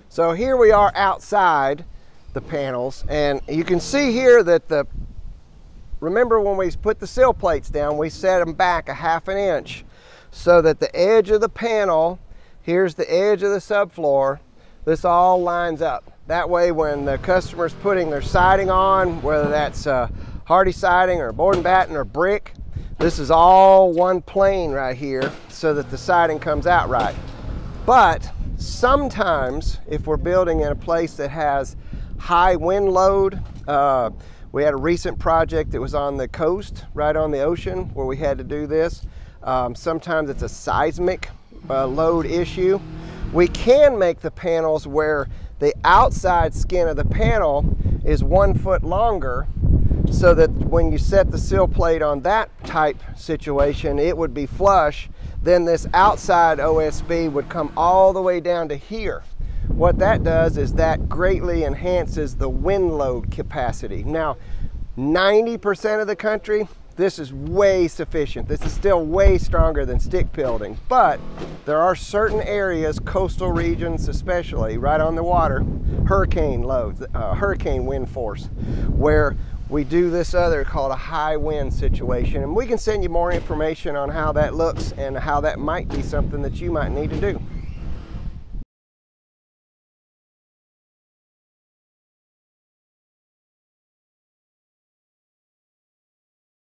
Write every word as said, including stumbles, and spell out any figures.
So here we are outside the panels, and you can see here that the, remember when we put the sill plates down, we set them back a half an inch so that the edge of the panel, here's the edge of the subfloor, this all lines up. That way when the customer's putting their siding on, whether that's uh, hardy siding or board and batten or brick, this is all one plane right here so that the siding comes out right. But sometimes if we're building in a place that has high wind load, uh, we had a recent project that was on the coast, right on the ocean, where we had to do this. Um, sometimes it's a seismic uh, load issue. We can make the panels where the outside skin of the panel is one foot longer, so that when you set the sill plate on that type situation, it would be flush. Then this outside O S B would come all the way down to here. What that does is that greatly enhances the wind load capacity. Now, ninety percent of the country, this is way sufficient. This is still way stronger than stick building, but there are certain areas, coastal regions especially, right on the water, hurricane loads, uh, hurricane wind force, where we do this other called a high wind situation. And we can send you more information on how that looks and how that might be something that you might need to do.